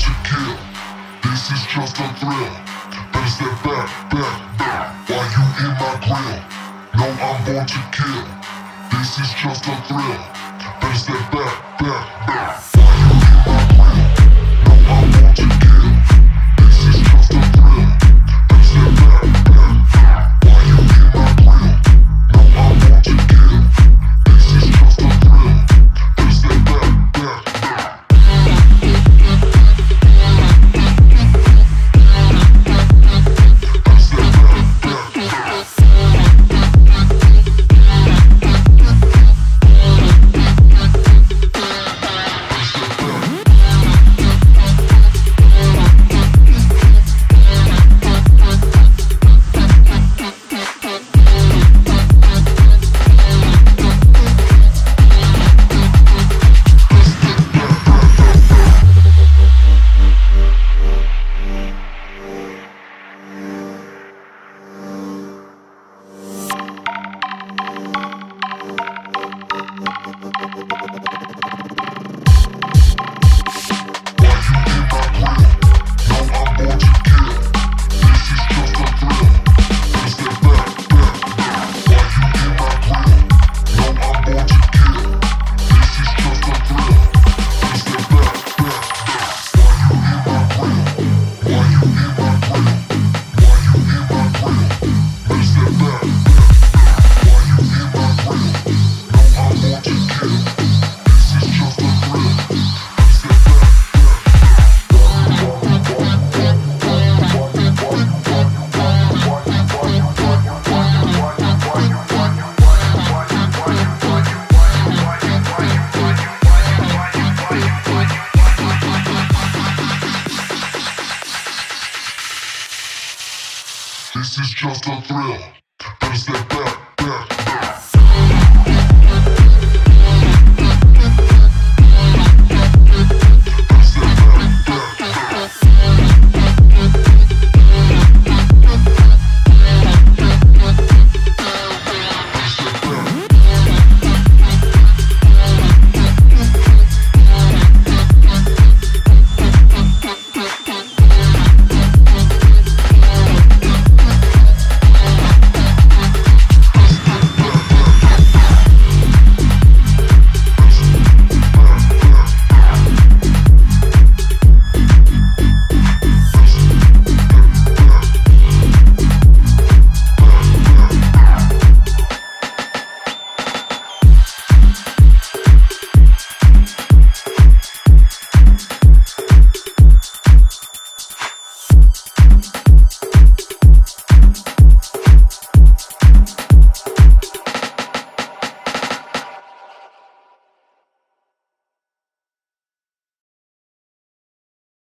to kill. This is just a thrill. Better step back, back, back. While you in my grill. No, I'm born to kill. This is just a thrill. Better step back, back, back. While you in my grill. No, I'm born to kill. This is just a thrill. Better step back, back, back. While you in my grill. No, I'm born to kill. This is just a thrill. Better step back, back, back. This is just a thrill. Better step back.